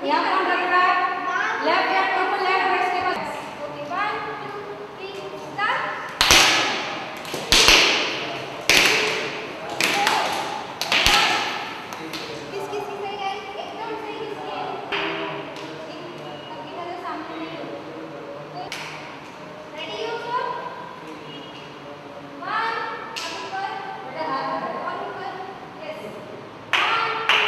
यहाँ कौन रख रहा है? लेफ्ट हैंड ऊपर, लेफ्ट राइट के बाद। Okay 1 2 3 start. किसकी सही है? एकदम सही किसकी है? अभी का सामने नहीं हो। रेडी हो सब? 1 अभी पर बेटा हाथ कर और ऊपर। यस 1 2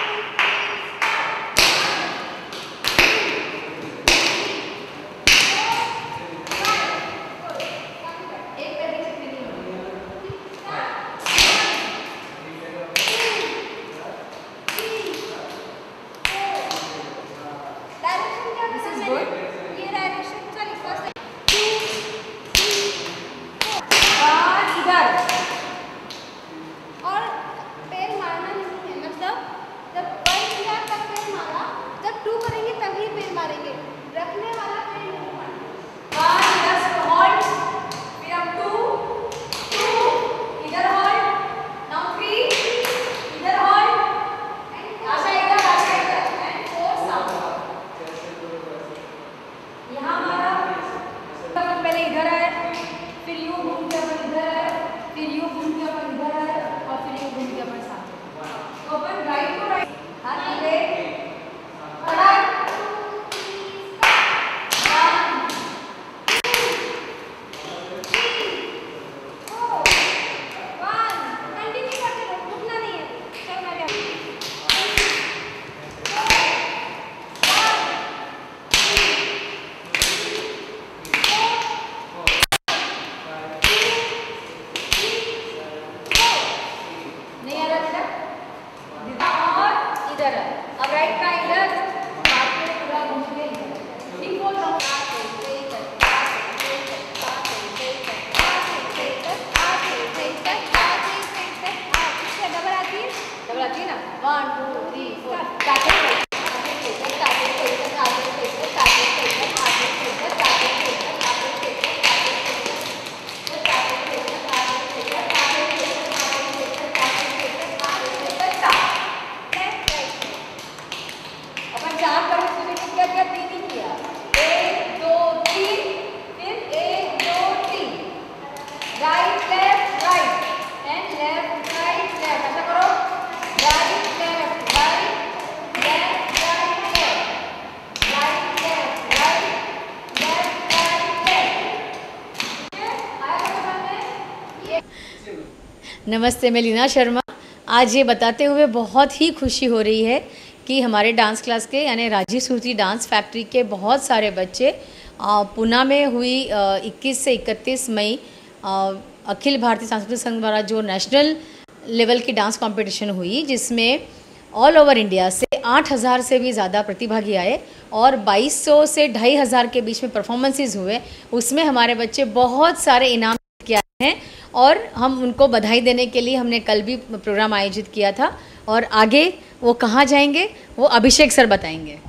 अब राइट का इधर पूरा घूम के ठीक बोल रहा हूँ। डबल आती है ना 1 2 3 4 नमस्ते, मैं लीना शर्मा। आज ये बताते हुए बहुत ही खुशी हो रही है कि हमारे डांस क्लास के यानी राजी सुरती डांस फैक्ट्री के बहुत सारे बच्चे पुणे में हुई 21 से 31 मई अखिल भारतीय सांस्कृतिक संघ द्वारा जो नेशनल लेवल की डांस कंपटीशन हुई, जिसमें ऑल ओवर इंडिया से 8000 से भी ज़्यादा प्रतिभागी आए और 2200 से 2500 के बीच में परफॉर्मेंसेस हुए। उसमें हमारे बच्चे बहुत सारे इनाम जीत के आए हैं और हम उनको बधाई देने के लिए हमने कल भी प्रोग्राम आयोजित किया था। और आगे वो कहाँ जाएंगे वो अभिषेक सर बताएंगे।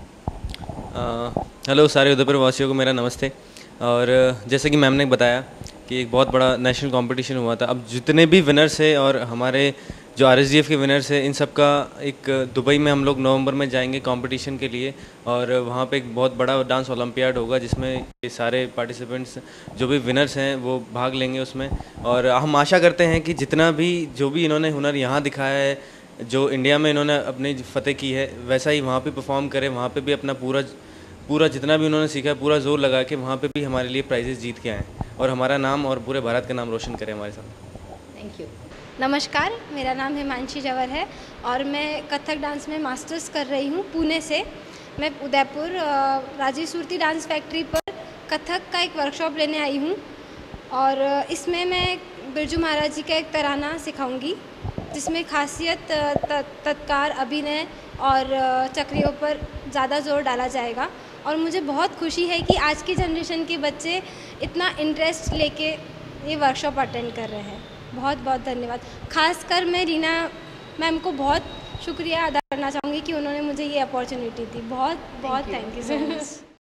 हेलो सारे उदयपुर वासियों को मेरा नमस्ते। और जैसे कि मैम ने बताया कि एक बहुत बड़ा नेशनल कंपटीशन हुआ था। अब जितने भी विनर्स हैं और हमारे जो RSDF के विनर्स हैं, इन सब का एक दुबई में हम लोग नवंबर में जाएंगे कंपटीशन के लिए और वहाँ पे एक बहुत बड़ा डांस ओलंपियाड होगा जिसमें ये सारे पार्टिसिपेंट्स जो भी विनर्स हैं वो भाग लेंगे उसमें। और हम आशा करते हैं कि जितना भी जो भी इन्होंने हुनर यहाँ दिखाया है, जो इंडिया में इन्होंने अपनी फतेह की है, वैसा ही वहाँ पर परफॉर्म करें, वहाँ पर भी अपना पूरा जितना भी उन्होंने सीखा है पूरा जोर लगा के वहाँ पे भी हमारे लिए प्राइजेस जीत के आए और हमारा नाम और पूरे भारत का नाम रोशन करें हमारे साथ। Thank you. नमस्कार, मेरा नाम हिमांशी जवर है और मैं कथक डांस में मास्टर्स कर रही हूँ पुणे से। मैं उदयपुर राजी सुरती डांस फैक्ट्री पर कथक का एक वर्कशॉप लेने आई हूँ और इसमें मैं बिरजू महाराज जी का एक तराना सिखाऊंगी जिसमें खासियत तत्कार, अभिनय और चक्रियों पर ज़्यादा जोर डाला जाएगा। और मुझे बहुत खुशी है कि आज की जनरेशन के बच्चे इतना इंटरेस्ट लेके ये वर्कशॉप अटेंड कर रहे हैं। बहुत बहुत धन्यवाद। खासकर मैं रीना मैम को बहुत शुक्रिया अदा करना चाहूँगी कि उन्होंने मुझे ये अपॉर्चुनिटी दी। बहुत बहुत थैंक यू सो मच।